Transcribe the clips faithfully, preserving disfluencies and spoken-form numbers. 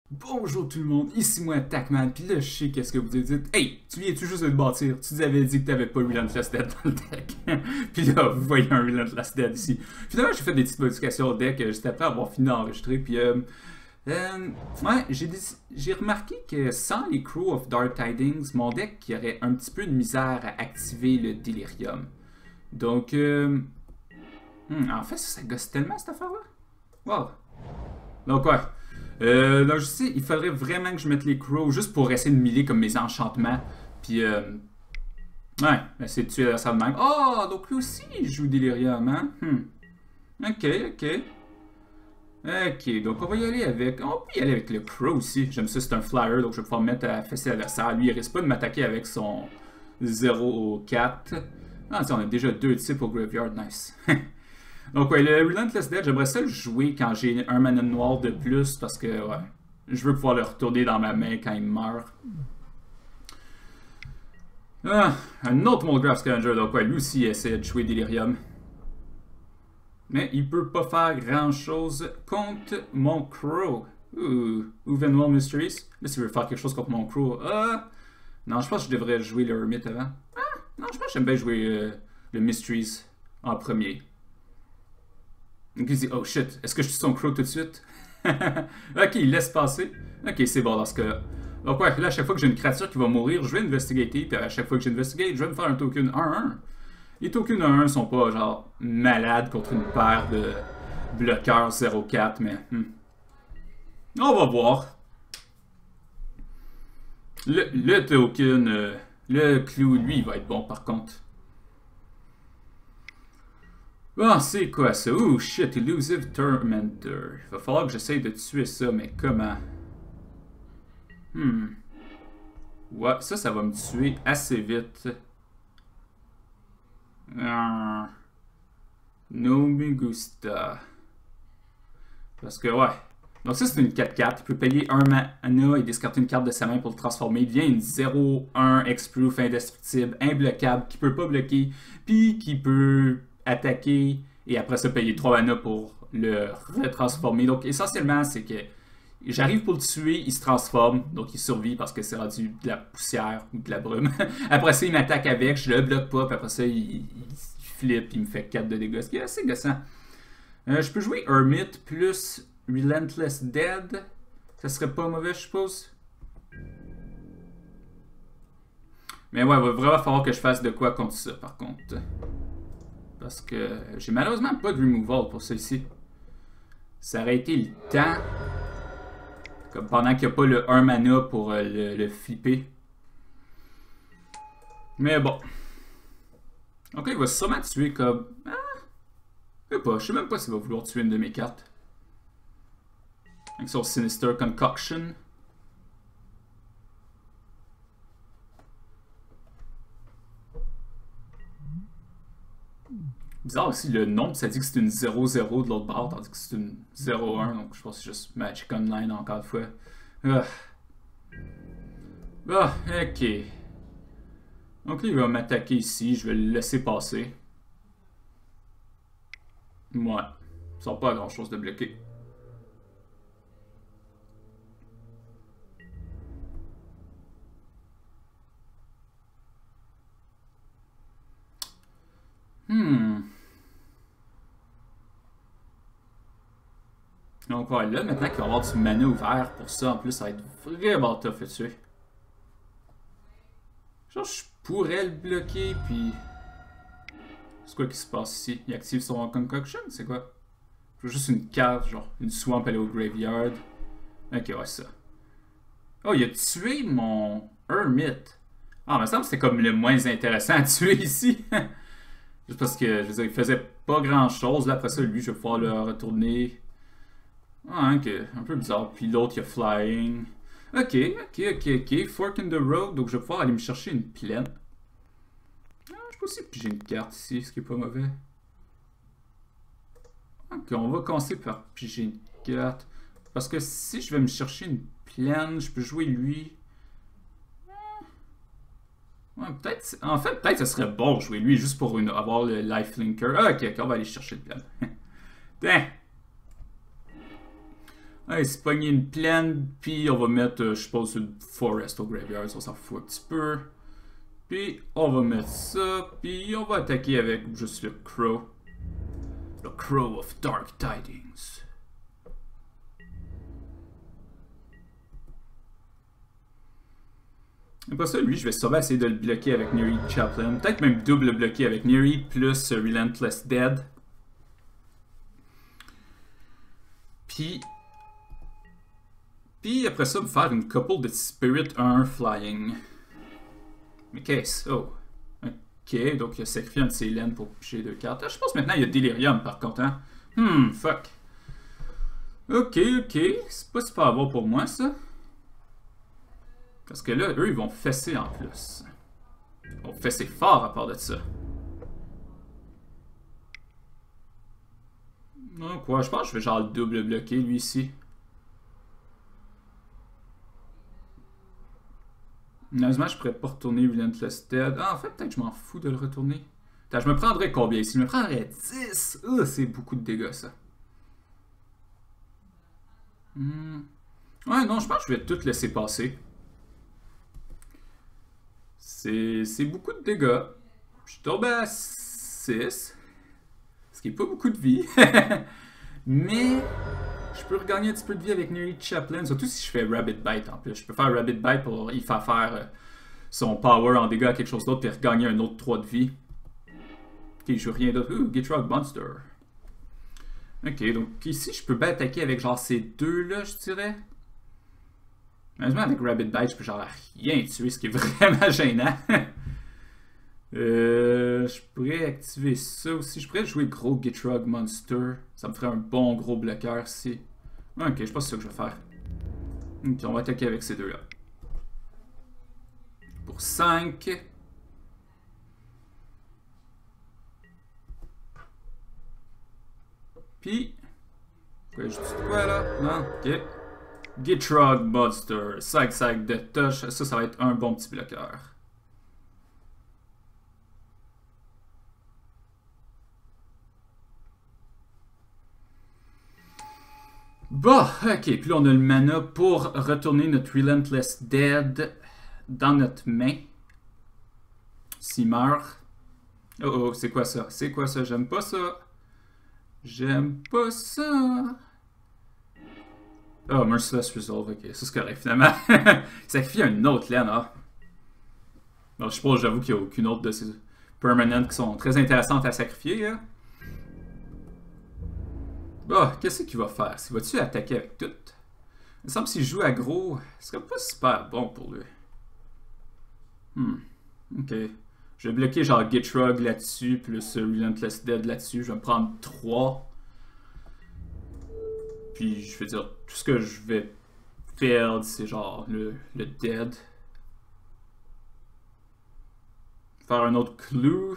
Bonjour tout le monde, ici moi Tacman, pis là je sais qu'est-ce que vous dites. Hey, tu viens-tu juste de te bâtir? Tu nous avais dit que t'avais pas Relentless Dead dans le deck. Pis là, vous voyez un Relentless Dead ici. Finalement, j'ai fait des petites modifications au deck euh, juste après avoir fini d'enregistrer. Puis, euh, euh, ouais, j'ai j'ai remarqué que sans les Crow of Dark Tidings, mon deck aurait un petit peu de misère à activer le Delirium. Donc, euh, hmm, en fait, ça gosse tellement cette affaire-là. Wow. Donc, ouais. Euh, donc, je sais, il faudrait vraiment que je mette les crows juste pour essayer de miler comme mes enchantements. Puis, euh, ouais, essayer de tuer ça de même. Oh, donc lui aussi, il joue Delirium, hein? Hmm. Ok, ok. Ok, donc on va y aller avec. On peut y aller avec le crow aussi. J'aime ça, c'est un flyer, donc je vais pouvoir mettre à fesser l'adversaire. Lui, il risque pas de m'attaquer avec son zéro quatre. Ah, tiens, on a déjà deux types au graveyard, nice. Donc, ouais, le Relentless Dead, j'aimerais ça le jouer quand j'ai un mana noir de plus parce que, ouais, je veux pouvoir le retourner dans ma main quand il meurt. Ah, un autre Molgraph Scavenger, donc, ouais, lui aussi il essaie de jouer Delirium. Mais il peut pas faire grand chose contre mon Crow. Ouh, Uvenwall Mysteries. Là, s'il veut faire quelque chose contre mon Crow. Ah, non, je pense que je devrais jouer le Hermit avant. Ah, non, je pense que j'aime bien jouer euh, le Mysteries en premier. Donc il dit, oh shit, est-ce que je tue son crow tout de suite? Ok, il laisse passer. Ok, c'est bon dans ce cas-là. Donc ouais, là, à chaque fois que j'ai une créature qui va mourir, je vais investigater, puis à chaque fois que j'investigate, je vais me faire un token un un. Les tokens un un sont pas genre malades contre une paire de bloqueurs zéro quatre, mais hmm. On va voir. Le, le token, euh, le clou, lui, il va être bon par contre. Ah, oh, c'est quoi ça? Oh shit, Elusive Tormentor. Il va falloir que j'essaye de tuer ça, mais comment? Hmm. Ouais, ça, ça va me tuer assez vite. Ah. No me gusta. Parce que, ouais. Donc ça, c'est une quatre quatre. Il peut payer un mana et discarter une carte de sa main pour le transformer. Il devient une zéro un X-Proof indestructible, imbloquable, qui peut pas bloquer, puis qui peut attaquer et après ça payer trois mana pour le retransformer. Donc essentiellement, c'est que j'arrive pour le tuer, il se transforme, donc il survit parce que c'est rendu de la poussière ou de la brume. Après ça, il m'attaque avec, je le bloque pas, puis après ça, il, il, il flippe, il me fait quatre de dégâts, ce qui est assez gossant. Euh, je peux jouer Hermit plus Relentless Dead. Ça serait pas mauvais, je suppose. Mais ouais, il va vraiment falloir que je fasse de quoi contre ça, par contre. Parce que j'ai malheureusement pas de removal pour celle-ci. Ça aurait été le temps. Comme pendant qu'il n'y a pas le un mana pour euh, le, le flipper. Mais bon. Donc là, il va sûrement tuer comme... Ah, je sais pas, je sais même pas s'il va vouloir tuer une de mes cartes. Avec son Sinister Concoction. Bizarre aussi, le nom, ça dit que c'est une zéro zéro de l'autre bord, tandis que c'est une zéro un, donc je pense que c'est juste Magic Online encore une fois. Ah, ah ok. Donc là, il va m'attaquer ici, je vais le laisser passer. Ouais, ça n'a pas grand chose de bloquer. Hmm. Donc ouais, là, maintenant qu'il va y avoir du mana ouvert pour ça, en plus, ça va être vraiment tough à tuer. Genre, je pourrais le bloquer, puis... C'est quoi qui se passe ici? Il active son Concoction, c'est quoi? Je veux juste une carte, genre, une swamp aller au graveyard. Ok, ouais, ça. Oh, il a tué mon Hermit. Ah, il me semble que c'était comme le moins intéressant à tuer ici. Juste parce que, je veux dire, il faisait pas grand chose. Là, après ça, lui, je vais pouvoir le retourner. Ah, ok, un peu bizarre. Puis l'autre, il y a Flying. Ok, ok, ok, ok. Fork in the road, donc je vais pouvoir aller me chercher une plaine. Ah, je peux aussi piger une carte ici, ce qui est pas mauvais. Ok, on va commencer par piger une carte. Parce que si je vais me chercher une plaine, je peux jouer lui. Ouais, peut-être. En fait, peut-être que ce serait bon de jouer lui juste pour une, avoir le lifelinker. Ah, ok, ok, on va aller chercher le plaine. Tiens. Ouais, c'est pogner une plaine, puis on va mettre, euh, je suppose, une forest au graveyard, on s'en fout un petit peu. Puis on va mettre ça, puis on va attaquer avec juste le Crow. Le Crow of Dark Tidings. Après ça, lui, je vais sûrement essayer de le bloquer avec Neri Chaplain. Peut-être même double bloquer avec Neri plus uh, Relentless Dead. Puis... Puis après ça, me faire une couple de Spirit un Flying. Mais qu'est-ce? Oh. Ok, donc il a sacrifié un de ses laines pour picher deux cartes. Ah, je pense maintenant il y a Delirium par contre, hein? Hmm, fuck. Ok, ok. C'est pas super bon pour moi, ça. Parce que là, eux, ils vont fesser en plus. Ils vont fesser fort à part de ça. Donc, ouais, je pense que je vais genre le double bloquer, lui, ici. Honnêtement, je pourrais pas retourner Relentless Dead. Ah, en fait, peut-être que je m'en fous de le retourner. Attends, je me prendrais combien ici? Je me prendrais dix. Ah, c'est beaucoup de dégâts, ça. Hmm. Ouais, non, je pense que je vais tout laisser passer. C'est beaucoup de dégâts. Je suis tombé à six. Ce qui est pas beaucoup de vie. Mais je peux regagner un petit peu de vie avec Neri Chaplain. Surtout si je fais Rabbit Bite en plus. Je peux faire Rabbit Bite pour y faire faire euh, son power en dégâts à quelque chose d'autre. Puis regagner un autre trois de vie. Ok, je veux rien d'autre. Ouh, Gitrog Monster. Ok, donc ici je peux bien attaquer avec genre ces deux là, je dirais. Malheureusement, avec Rabbit Bite, je peux genre rien tuer, ce qui est vraiment gênant. euh, je pourrais activer ça aussi. Je pourrais jouer gros Gitrog Monster. Ça me ferait un bon gros bloqueur ici. Ok, je pense que c'est ça que je vais faire. Ok, on va attaquer avec ces deux-là. Pour cinq. Puis... Quoi, je dis quoi là? Non, ok. Gitrog Monster, cinq cinq de touch, ça, ça va être un bon petit bloqueur. Bon, ok, puis là on a le mana pour retourner notre Relentless Dead dans notre main. S'il meurt. Oh oh, c'est quoi ça? C'est quoi ça? J'aime pas ça. J'aime pas ça. Oh, Merciless Resolve, ok, ça c'est correct finalement. Il sacrifie une autre laine, ah. Bon, je suppose, j'avoue qu'il n'y a aucune autre de ces permanentes qui sont très intéressantes à sacrifier. Hein? Bon, qu'est-ce qu'il va faire? S'il va-tu attaquer avec tout? Il me semble que s'il joue aggro, ce serait pas super bon pour lui. Hmm, ok. Je vais bloquer genre Gitrog là-dessus, plus Relentless Dead là-dessus. Je vais me prendre trois. Puis je veux dire, tout ce que je vais perdre, c'est genre le, le dead. Faire un autre clou.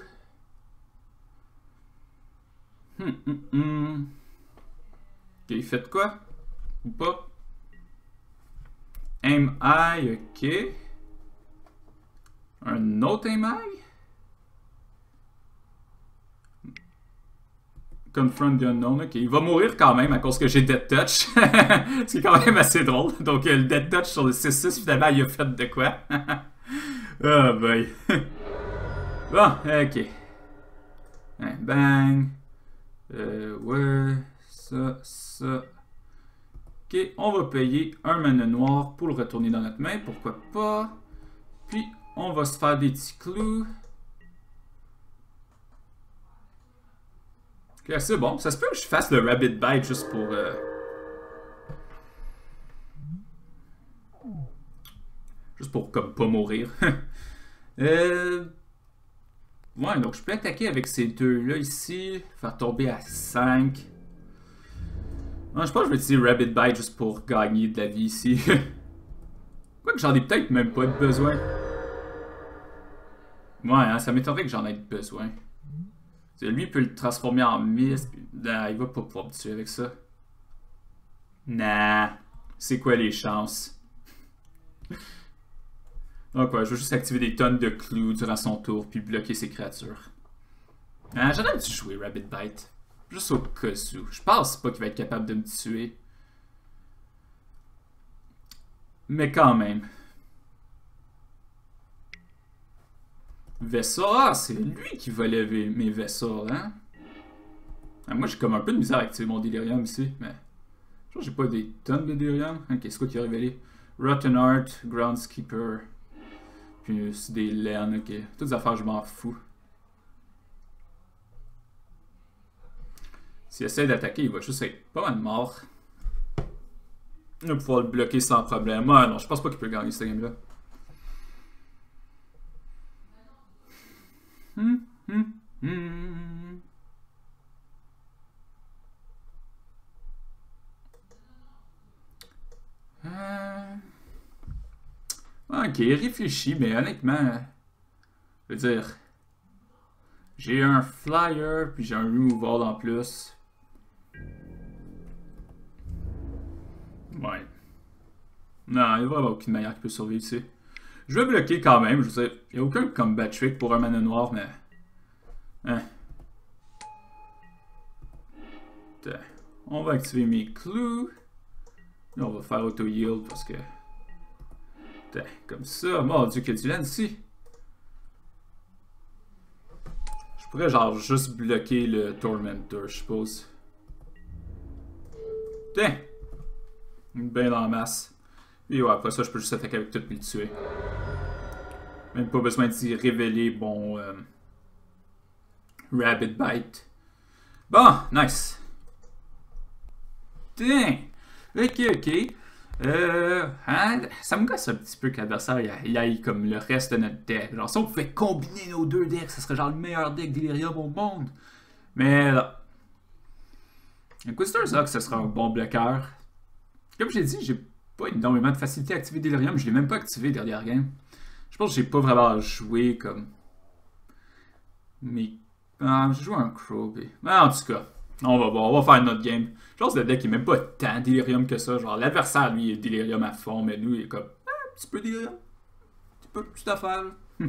Hum, hum, hum. Ok, faites quoi? Ou pas? Aim high, ok. Un autre aim high? Confront the Unknown, ok. Il va mourir quand même à cause que j'ai Dead Touch. Ce qui est quand même assez drôle. Donc le Dead Touch sur le six six, finalement, il a fait de quoi? Oh boy. Bon, ok. Bang. Euh, ouais. Ça, ça. Ok, on va payer un mana noir pour le retourner dans notre main. Pourquoi pas? Puis, on va se faire des petits clous. Ok, c'est bon. Ça se peut que je fasse le Rabbit Bite juste pour... Euh... Juste pour comme pas mourir. euh... Ouais, donc je peux attaquer avec ces deux-là ici. Faire tomber à cinq. Ouais, je pense que je vais utiliser Rabbit Bite juste pour gagner de la vie ici. Quoique j'en ai peut-être même pas de besoin. Ouais, hein, ça m'étonnerait que j'en ai besoin. Lui peut le transformer en mist. Nah, il va pas pouvoir me tuer avec ça. Nah. C'est quoi les chances? Donc ouais, je vais juste activer des tonnes de clous durant son tour puis bloquer ses créatures. Ah, j'aurais dû jouer Rabbit Bite. Juste au cas où. Je pense pas qu'il va être capable de me tuer. Mais quand même. Vessel, ah, c'est lui qui va lever mes Vessel, hein? Ah, moi, j'ai comme un peu de misère à activer mon Delirium ici, mais... Je j'ai pas des tonnes de Delirium. Ok, c'est quoi qui a révélé? Rotten Art, Groundskeeper. Puis c'est des laines, ok. Toutes les affaires, je m'en fous. S'il essaie d'attaquer, il va juste être pas mal mort. Il va pouvoir le bloquer sans problème. Ah non, je pense pas qu'il peut gagner cette game-là. Hum, hum, hum. Euh... Ok, réfléchis, mais honnêtement, je veux dire, j'ai un flyer, puis j'ai un removal en plus. Ouais. Non, il n'y a vraiment aucune manière qui peut survivre ici. Je vais bloquer quand même, je veux dire, il n'y a aucun combat trick pour un mana noir, mais... Hein. On va activer mes clous. Là, on va faire auto-yield parce que... Comme ça. Mon Dieu, qu'il y a du land ici. Je pourrais genre juste bloquer le Tormentor, je suppose. Tiens! Ben dans la masse. Et ouais, après ça, je peux juste attaquer avec tout et le tuer. Même pas besoin d'y révéler mon... Euh, Rabbit Bite. Bon, nice. Tiens! Ok, ok. Euh, hein, ça me gosse un petit peu que l'adversaire il aille comme le reste de notre deck. Genre, si on pouvait combiner nos deux decks, ça serait genre le meilleur deck Delirium au monde. Mais là. Inquisitor's Ox, ça sera un bon bloqueur. Comme j'ai dit, j'ai pas énormément de facilité à activer Delirium. Je l'ai même pas activé dernière game. Je pense que j'ai pas vraiment joué comme. Mais. Ah, j'ai joué un Crow. Mais en tout cas. On va voir, on va faire notre game. Je pense que le deck est même pas tant Delirium que ça. Genre, l'adversaire, lui, est Delirium à fond, mais nous, il est comme ah, un petit peu Delirium. Un petit peu, petite affaire.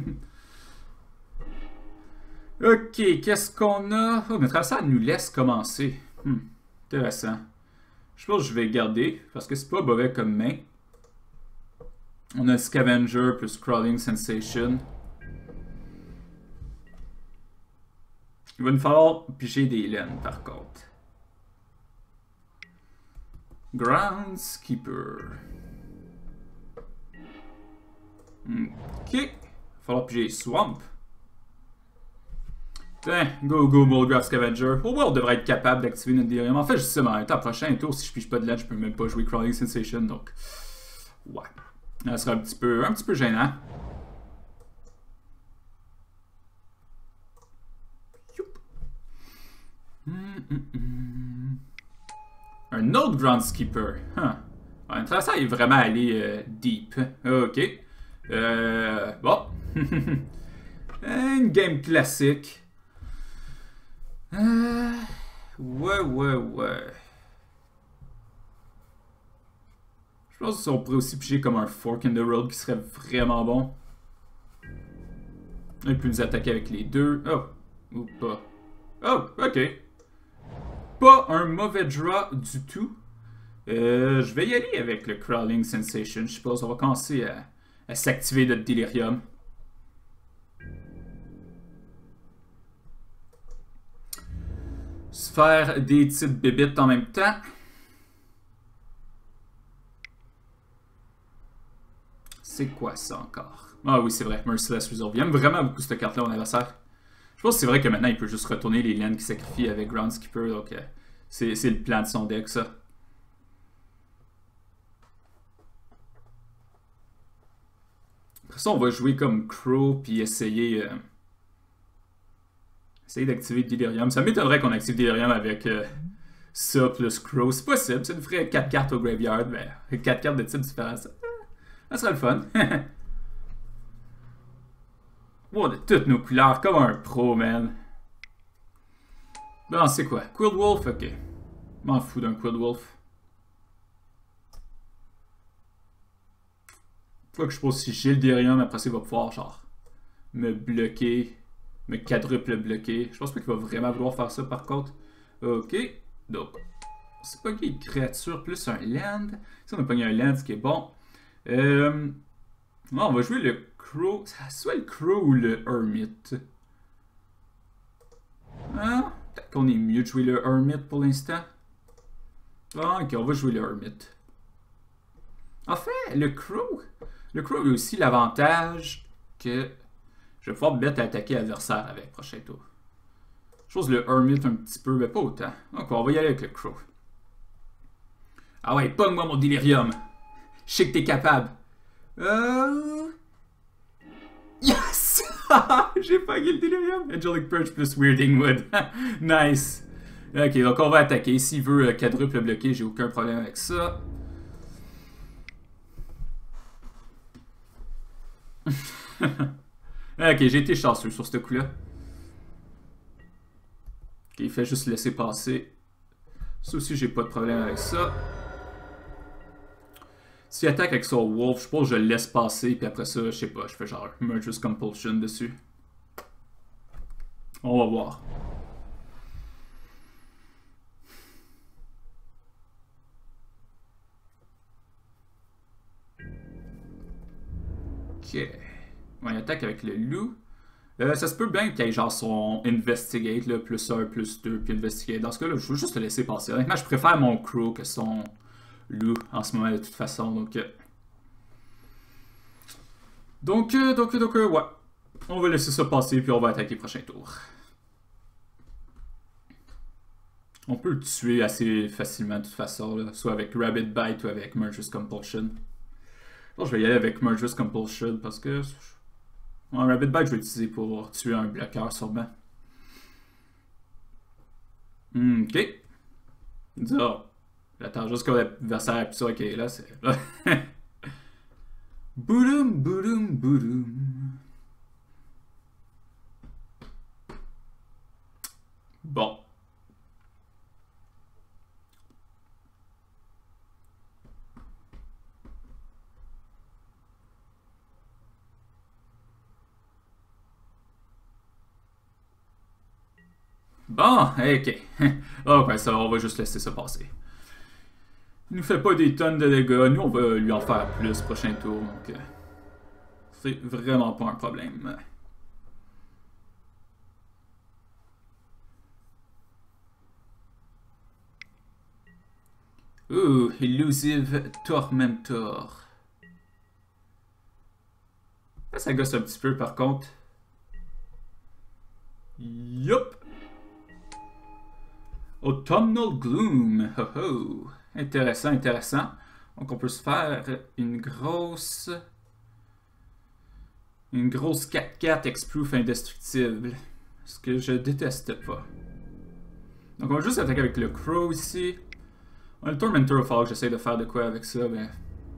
Ok, qu'est-ce qu'on a? Oh, notre adversaire nous laisse commencer. Hmm, intéressant. Je pense que je vais garder, parce que c'est pas mauvais comme main. On a Scavenger plus Crawling Sensation. Il va nous falloir piger des laines, par contre. Groundskeeper. Ok. Il va falloir piger Swamp. Tiens, go go Mulgrave Scavenger. Au moins, on devrait être capable d'activer notre Delirium. En fait, justement, un temps prochain tour, si je pige pas de laine, je peux même pas jouer Crawling Sensation, donc... Ouais. Ça sera un petit peu, un petit peu gênant. Mm, mm, mm. Un autre Groundskeeper. Huh. Ouais, ça est vraiment allé euh, deep. Ok. Euh, bon. Une game classique. Euh, ouais, ouais, ouais. Je pense qu'on pourrait aussi piger comme un Fork in the Road qui serait vraiment bon. Il peut nous attaquer avec les deux. Oh. Ou pas. Oh, ok. Pas un mauvais draw du tout. Euh, je vais y aller avec le Crawling Sensation. Je suppose on va commencer à, à s'activer notre Delirium. Se faire des petites bébites en même temps. C'est quoi ça encore? Ah oui, c'est vrai, Merciless Resolve. J'aime vraiment beaucoup cette carte-là, mon adversaire. Je pense que c'est vrai que maintenant, il peut juste retourner les laines qui sacrifient avec Groundskeeper. Donc, euh, c'est le plan de son deck, ça. Après ça, on va jouer comme Crow, puis essayer... Euh, essayer d'activer Delirium. Ça m'étonnerait qu'on active Delirium avec euh, ça plus Crow. C'est possible, ça nous ferait quatre cartes au graveyard, mais avec quatre cartes de type différents. Ça, ça serait le fun. On a toutes nos couleurs, comme un pro, man. Bon, c'est quoi? Quilled Wolf? Ok. M'en fous d'un Quilled Wolf. Faut que je pose si j'ai le Delirium, après ça, il va pouvoir, genre, me bloquer, me quadruple bloquer. Je pense pas qu'il va vraiment vouloir faire ça, par contre. Ok. Donc, c'est pas qu'il y a une créature plus un land. Si on a pogné un land, ce qui est bon. Euh... Non, on va jouer le Crow. C'est soit le Crow ou le Hermit. Ah, peut-être qu'on est mieux de jouer le Hermit pour l'instant. Ah, ok, on va jouer le Hermit. En fait, le Crow... Le Crow a aussi l'avantage que je vais pouvoir me mettre à attaquer l'adversaire avec prochain tour. Je pense le Hermit un petit peu, mais pas autant. Donc, on va y aller avec le Crow. Ah ouais, pogne-moi mon Delirium. Je sais que t'es capable. Euh... Yes! J'ai pogné le Delirium. Angelic Purge plus Weirding Wood. Nice. Ok, donc on va attaquer. S'il veut euh, quadruple bloquer, j'ai aucun problème avec ça. Ok, j'ai été chanceux sur ce coup-là. Ok, il fait juste laisser passer. Ça aussi, j'ai pas de problème avec ça. S'il attaque avec son Wolf, je pense que je le laisse passer, puis après ça, je sais pas, je fais genre Merger's Compulsion dessus. On va voir. Ok. On attaque avec le loup. Euh, ça se peut bien qu'il y ait genre son Investigate, là, plus un, plus deux, puis Investigate. Dans ce cas-là, je veux juste le laisser passer. Honnêtement, je préfère mon Crow que son loup en ce moment de toute façon, donc... Euh... Donc, euh, donc, donc, euh, ouais. On va laisser ça passer, puis on va attaquer le prochain tour. On peut le tuer assez facilement de toute façon, là, soit avec Rabbit Bite ou avec Merger's Compulsion. Bon, je vais y aller avec Merger's Compulsion parce que... Un Rabbit Bite, je vais l'utiliser pour tuer un bloqueur sûrement. Hmm, ok. Oh. J'attends juste que l'adversaire appuie sur OK, là, c'est... Boudoum, boudoum, boudoum. Bon. Bon, ok. Ok, ça, on va juste laisser ça passer. Il nous fait pas des tonnes de dégâts. Nous, on va lui en faire plus prochain tour. Donc, euh, c'est vraiment pas un problème. Ouh, Elusive Tormentor. Ça gosse un petit peu par contre. Yup! Autumnal Gloom. Ho ho. Intéressant, intéressant. Donc on peut se faire une grosse... Une grosse quatre quatre X-Proof indestructible. Ce que je déteste pas. Donc on va juste attaquer avec le Crow ici. Le Tormentor, il va falloir que j'essaie de faire de quoi avec ça, mais...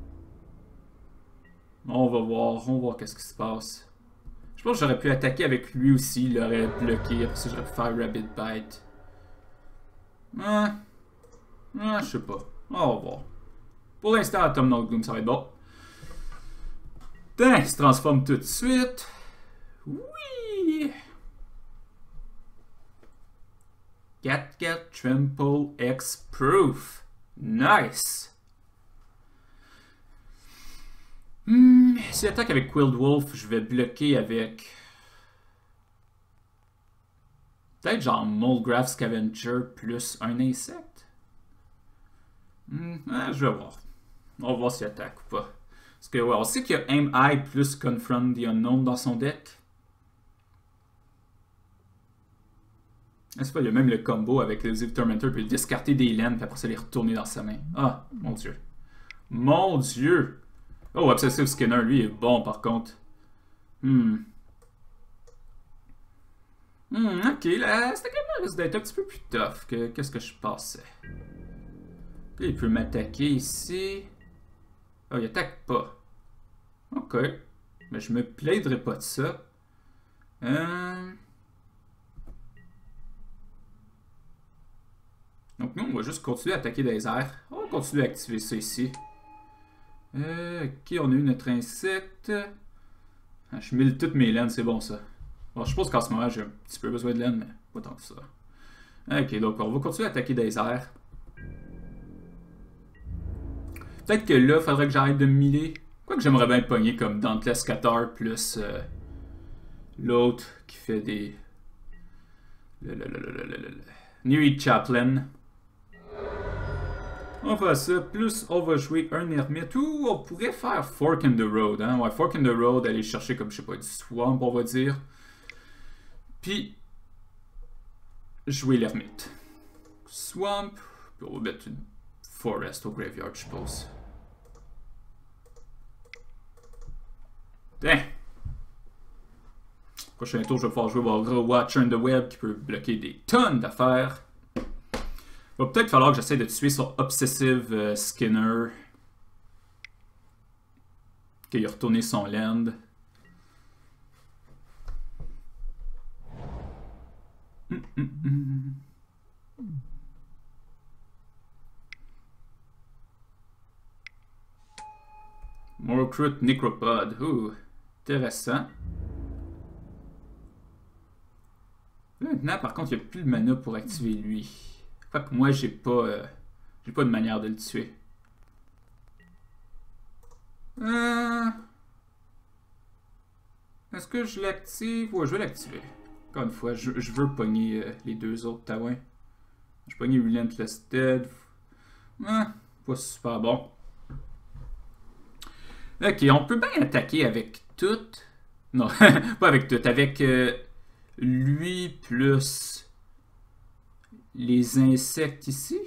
On va voir, on va voir qu'est-ce qui se passe. Je pense que j'aurais pu attaquer avec lui aussi, il l'aurait bloqué, après ça j'aurais pu faire Rabbit Bite. Ah, ah je sais pas. On va voir. Pour l'instant, Autumnal Gloom, ça va être bon. Tain, il se transforme tout de suite. Oui! quatre quatre Trample X-Proof. Nice! Hmm, si j'attaque avec Quilled Wolf, je vais bloquer avec... Peut-être genre Molgraph Scavenger plus un insecte? Hmm, ah, je vais voir. On va voir s'il attaque ou pas. Parce que, ouais, on sait qu'il y a Aim High plus Confront the Unknown dans son deck. N'est-ce pas, il y a même le combo avec le Elusive Tormentor, puis discarter des laines, puis après ça les retourner dans sa main. Ah, mon dieu. Mon dieu! Oh, Obsessive Skinner, lui, est bon par contre. Hmm. Hmm, ok, là, c'était quand même risque d'être un petit peu plus tough que qu'est-ce que je pensais. Puis il peut m'attaquer ici. Oh, il attaque pas. Ok. Mais je me plaiderai pas de ça. Euh... Donc nous, on va juste continuer à attaquer des airs. On va continuer à activer ça ici. Euh, ok, on a eu notre insecte. Ah, je mille toutes mes laines, c'est bon ça. Bon, je suppose qu'en ce moment, j'ai un petit peu besoin de laine, mais pas tant que ça. Ok, donc on va continuer à attaquer des airs. Peut-être que là, il faudrait que j'arrête de me miller. que j'aimerais bien pogner comme Dauntless Qatar plus euh, l'autre qui fait des... Le, le, le, le, le, le. Neri Chaplin. On va ça, plus on va jouer un ermite, ou on pourrait faire Fork in the Road, hein? Ouais, Fork in the Road, aller chercher comme, je sais pas, du Swamp, on va dire. Puis, jouer l'ermite. Swamp, puis on va mettre une Forest au graveyard, je suppose. Tiens! Prochain tour, je vais pouvoir jouer au gros Watcher in the Web qui peut bloquer des tonnes d'affaires. Il va peut-être falloir que j'essaie de tuer son Obsessive euh, Skinner. Qu'il a retourné son land. Mm -mm -mm. Morcrut Necropod. Ouh, intéressant. Maintenant, par contre, il n'y a plus de mana pour activer lui. Fait que moi, j'ai pas, euh, j'ai pas de manière de le tuer. Euh... Est-ce que je l'active? Ouais, je vais l'activer. Encore une fois, je, je veux pogner euh, les deux autres taouins. Je vais pogner Relentless Dead. Ouais, pas super bon. Ok, on peut bien attaquer avec tout. Non, pas avec tout. Avec euh, lui plus les insectes ici.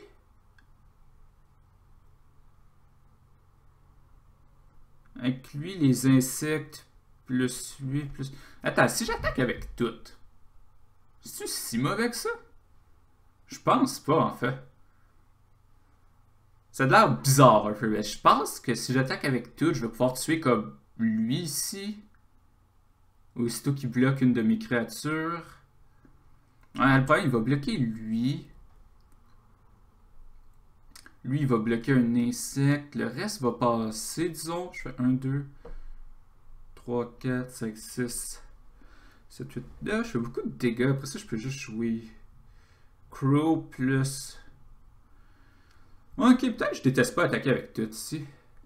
Avec lui, les insectes plus lui plus... Attends, si j'attaque avec tout, c'est-tu si mauvais que ça? Je pense pas, en fait. Ça a l'air bizarre un peu, mais je pense que si j'attaque avec tout, je vais pouvoir tuer comme lui ici. Aussitôt qu'il bloque une de mes créatures. Ouais, le problème, il va bloquer lui. Lui, il va bloquer un insecte. Le reste va passer, disons. Je fais un, deux, trois, quatre, cinq, six, sept, huit. Là, je fais beaucoup de dégâts. Après ça, je peux juste jouer Crow plus... Ok, peut-être que je déteste pas attaquer avec tout ici.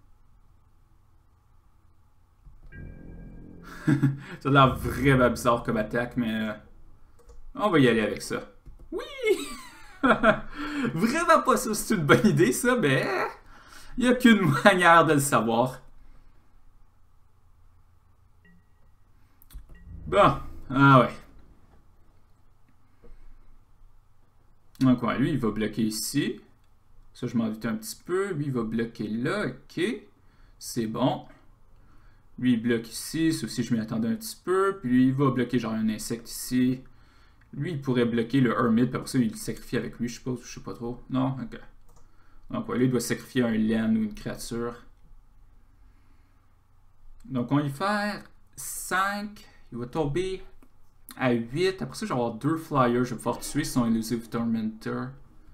Ça a l'air vraiment bizarre comme attaque, mais... Euh, on va y aller avec ça. Oui! Vraiment pas ça, c'est une bonne idée, ça, mais... Il n'y a qu'une manière de le savoir. Bon, ah ouais. Donc, ouais, lui, il va bloquer ici. Ça, je m'en doute un petit peu. Lui, il va bloquer là. Ok. C'est bon. Lui, il bloque ici. Ça aussi, je m'y attendais un petit peu. Puis lui, il va bloquer genre un insecte ici. Lui, il pourrait bloquer le Hermit. Puis après ça, il le sacrifie avec lui, je suppose. Je sais pas trop. Non? Ok. Donc, ouais, lui, il doit sacrifier un land ou une créature. Donc, on va y faire cinq. Il va tomber à huit. Après ça, je vais avoir deux flyers. Je vais pouvoir tuer son Elusive Tormentor.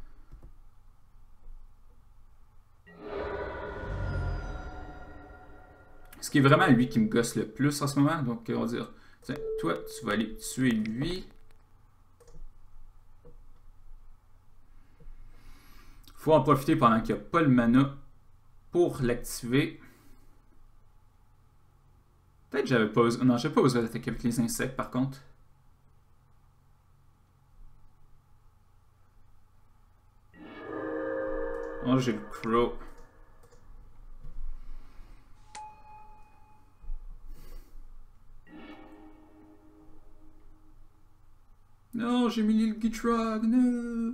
Ce qui est vraiment lui qui me gosse le plus en ce moment. Donc, on va dire, tiens, toi, tu vas aller tuer lui. Faut en profiter pendant qu'il n'y a pas le mana pour l'activer. Peut-être que j'avais pas besoin... Non, j'avais pas besoin d'attaquer avec les insectes, par contre. Oh, j'ai le Crow. Non, j'ai mis le Gitrog, non.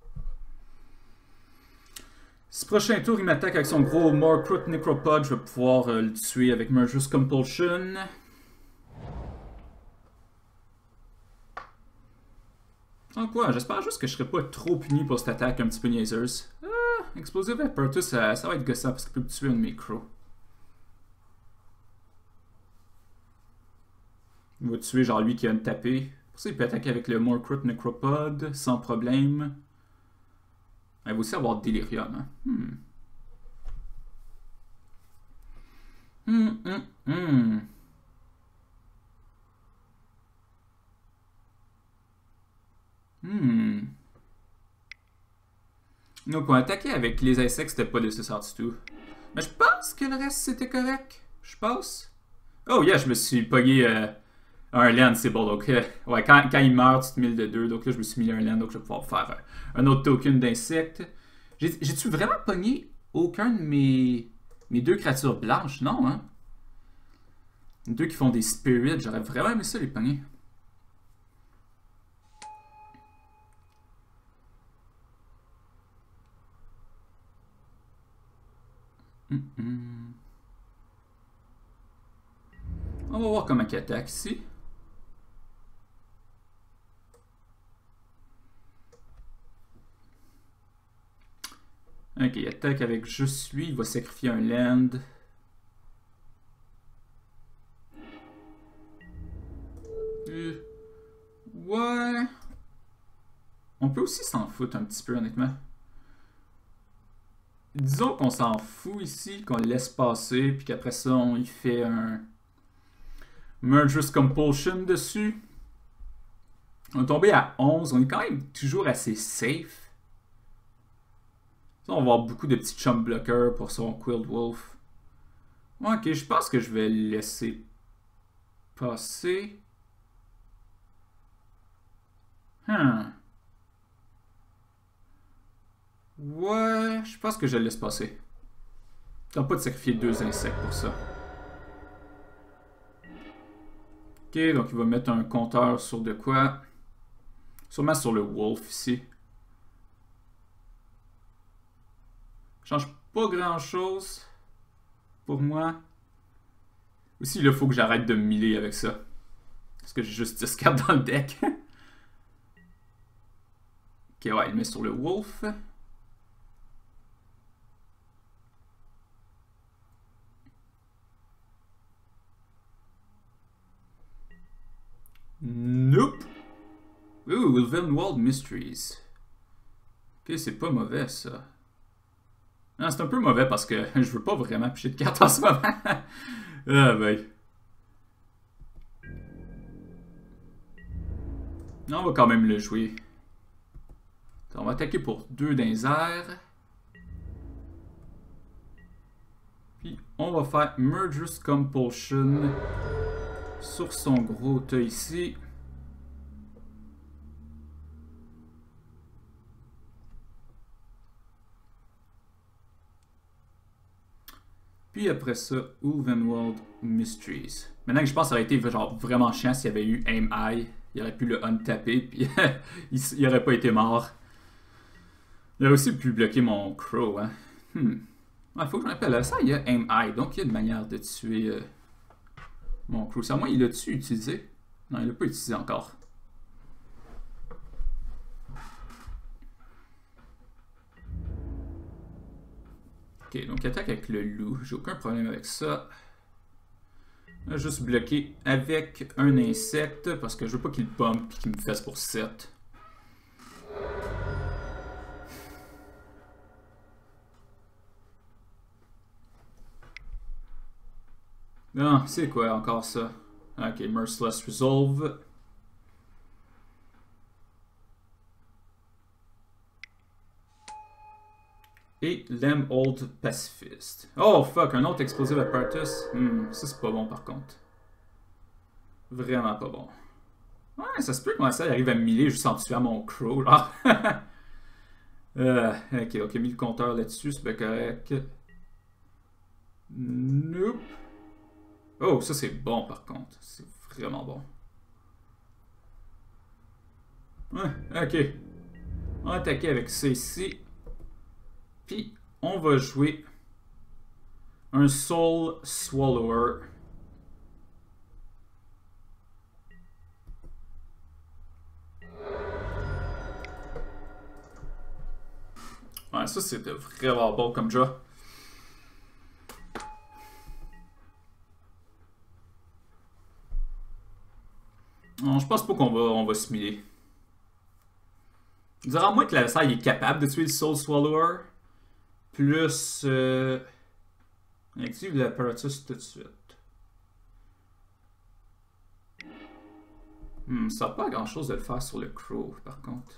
Ce prochain tour, il m'attaque avec son gros Morcrut Necropod. Je vais pouvoir euh, le tuer avec Murderous Compulsion. Donc quoi, j'espère juste que je serai pas trop puni pour cette attaque un petit peu niaiseuse. Ah, Explosive Apparatus, ça, ça va être gossant parce qu'il peut me tuer un de mes crocs. Il va tuer genre lui qui a une tapée. Pour ça, il peut attaquer avec le Morcrut Necropod sans problème. Il va aussi avoir Delirium. Hein? Hmm. Hum, hum, hum. Hmm. Donc, pour attaquer avec les insectes, c'était pas nécessaire du tout. Mais je pense que le reste, c'était correct. je pense. Oh yeah, je me suis pogné euh, un land, c'est bon. Donc, euh, ouais, quand, quand il meurt, tu te mets de deux. Donc là, je me suis mis un land, donc je vais pouvoir faire euh, un autre token d'insecte. J'ai-tu vraiment pogné aucun de mes, mes deux créatures blanches? Non, hein? Deux qui font des spirits, j'aurais vraiment aimé ça les pogner. Mm -mm. On va voir comment il attaque ici. Ok, il attaque avec juste lui, il va sacrifier un land. Euh, ouais. On peut aussi s'en foutre un petit peu, honnêtement. Disons qu'on s'en fout ici, qu'on le laisse passer, puis qu'après ça, on y fait un Murderous Compulsion dessus. On est tombé à onze, on est quand même toujours assez safe. Ça, on va avoir beaucoup de petits chum blockers pour son Quilled Wolf. Ok, je pense que je vais le laisser passer. Hmm. Ouais, je pense que je le laisse passer. T'as pas de sacrifier deux insectes pour ça. Ok, donc il va mettre un compteur sur de quoi? Sûrement sur le Wolf ici. Change pas grand chose pour moi. Aussi, il faut que j'arrête de me miller avec ça. Parce que j'ai juste dix cartes dans le deck. Ok, ouais, il met sur le Wolf. Nope. Ooh, Ulvenwald Mysteries. Ok, c'est pas mauvais ça. Non, c'est un peu mauvais parce que je veux pas vraiment picher de cartes en ce moment. Ah ben. On va quand même le jouer. On va attaquer pour deux dans les airs. Puis on va faire Murderous Compulsion sur son gros tas ici. Puis après ça, Ulvenwald Mysteries. Maintenant que je pense que ça aurait été genre vraiment chiant s'il y avait eu Aim High. Il aurait pu le untaper, puis il, il aurait pas été mort. Il aurait aussi pu bloquer mon Crow. Hein. Hmm. Il faut que je me rappelle. Ça, il y a Aim High, donc il y a une manière de tuer euh, mon Crow. C'est à moi, il l'a-tu utilisé? Non, il l'a pas utilisé encore. Ok, donc attaque avec le loup. J'ai aucun problème avec ça. On va juste bloquer avec un insecte parce que je veux pas qu'il pump et qu'il me fasse pour sept. Non, c'est quoi encore ça? Ok, Merciless Resolve. Et Lem Old Pacifist. Oh fuck, un autre Explosive Apparatus. Hmm, ça c'est pas bon par contre. Vraiment pas bon. Ouais, ça se peut comment ça, il arrive à me miller juste en tuant mon Crow, là. euh, ok, ok, mis le compteur là-dessus, c'est bien correct. Nope. Oh, ça c'est bon par contre. C'est vraiment bon. Ouais, ok. On va attaquer avec ça ici. Puis, on va jouer un Soul Swallower. Ouais, ça c'est vraiment bon comme jeu. Non, je pense pas qu'on va, on va se miller. Je dirais à moins que l'adversaire est capable de tuer le Soul Swallower. Plus... Euh, on active l'apparatus tout de suite. Hmm, ça n'a pas grand chose de le faire sur le Crow, par contre.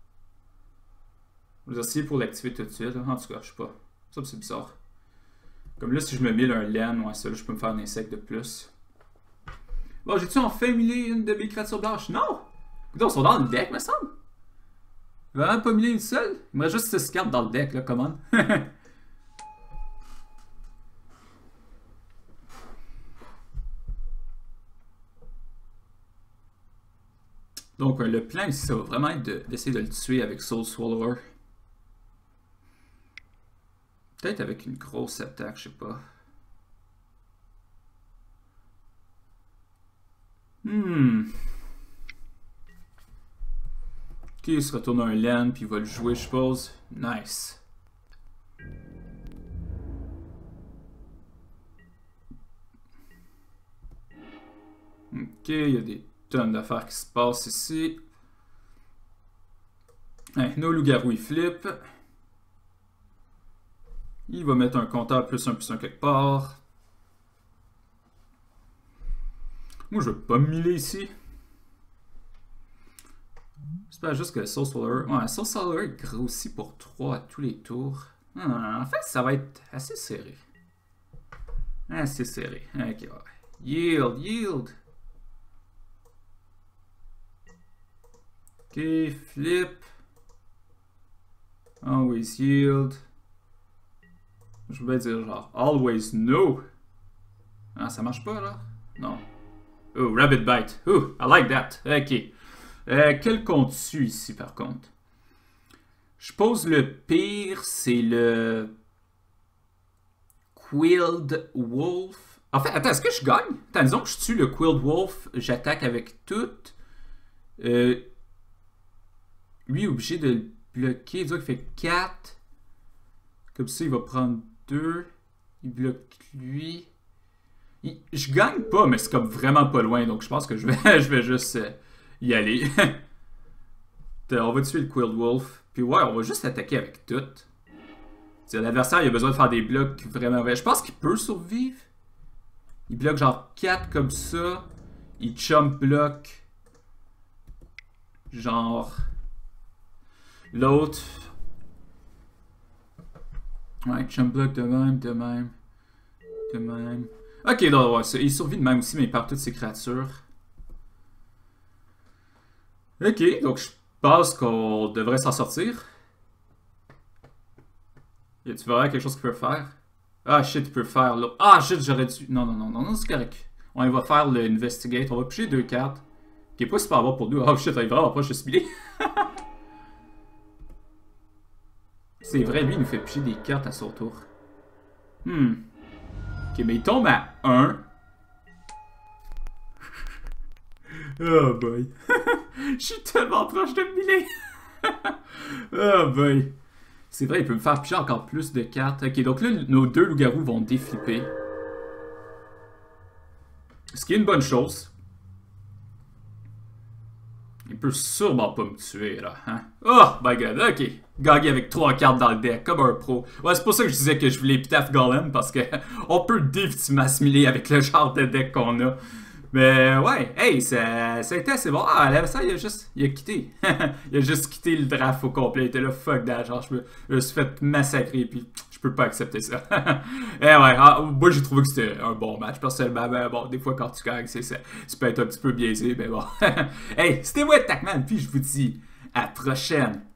Je vais essayer pour l'activer tout de suite. En tout cas, je sais pas. Ça, c'est bizarre. Comme là, si je me mille un laine, ouais, ça, là, je peux me faire un insecte de plus. Bon, j'ai-tu enfin millé une de mes créatures blanches? Non! Écoute, ils sont dans le deck, me semble. J'ai vraiment pas millé une seule. Il me reste juste six cartes dans le deck, là, comment? Donc, euh, le plan ici, ça va vraiment être d'essayer de, de le tuer avec Soul Swallower. Peut-être avec une grosse attaque, je sais pas. Hmm. Ok, il se retourne un land, puis il va le jouer, je suppose. Nice. Ok, il y a des tonnes d'affaires qui se passent ici. Hein, nos loups-garous, ils flippent. Il va mettre un compteur plus un plus un quelque part. Moi, je veux pas me miller ici. J'espère juste que le Soul Swallower... Ouais, Soul Swallower grossit pour trois à tous les tours. Ah, en fait, ça va être assez serré. Assez serré. Ok, ouais. Yield, yield. Ok, flip. Always yield. Je voulais dire genre always no. Ah, ça marche pas là? Non. Oh, rabbit bite. Oh, I like that. Ok. Euh, quel compte-tu ici par contre? Je pose le pire, c'est le Quilled Wolf. En fait, attends, est-ce que je gagne? Attends, disons que je tue le Quilled Wolf, j'attaque avec tout. Euh, lui est obligé de le bloquer. Disons qu'il fait quatre. Comme ça, il va prendre deux. Il bloque lui. Il... Je gagne pas, mais c'est comme vraiment pas loin. Donc je pense que je vais, je vais juste euh, y aller. On va tuer le Quilled Wolf. Puis ouais, on va juste attaquer avec tout. L'adversaire, il a besoin de faire des blocs vraiment... Je pense qu'il peut survivre. Il bloque genre quatre comme ça. Il chump block. Genre... L'autre... Ouais, chump block de même, de même. De même. Ok, donc ouais, ça, il survit de même aussi, mais il perd toutes ses créatures. Ok, donc je pense qu'on devrait s'en sortir. Y a-tu vraiment quelque chose qu'il peut faire? Ah shit, il peut faire là. Ah shit, j'aurais dû. Non, non, non, non, non, c'est correct. On va faire le Investigate. On va piger deux cartes. Qui est pas super bon pour nous. Oh shit, il est vraiment proche de Smiley. C'est vrai, lui, il nous fait piger des cartes à son tour. Hmm. Ok, mais il tombe à un. Oh boy. Je suis tellement proche de Millet. Oh boy. C'est vrai, il peut me faire piger encore plus de cartes. Ok, donc là, nos deux loups-garous vont déflipper. Ce qui est une bonne chose. Il peut sûrement pas me tuer, là. Hein? Oh my god, ok. Gagner avec trois cartes dans le deck, comme un pro. Ouais, c'est pour ça que je disais que je voulais Epitaph Golem, parce que on peut définitivement assimiler avec le genre de deck qu'on a. Mais ouais, hey, ça, ça a été assez bon. Ah, là, ça, il a juste, il a quitté. Il a juste quitté le draft au complet. Il était là, fuck that, genre, je me, je me suis fait massacrer, puis je peux pas accepter ça. Et ouais, ah, moi, j'ai trouvé que c'était un bon match, personnellement. Ben bon, des fois, quand tu gagnes, c'est ça. Tu peux être un petit peu biaisé, mais bon. Hey, c'était moi, Tacman, puis je vous dis à la prochaine.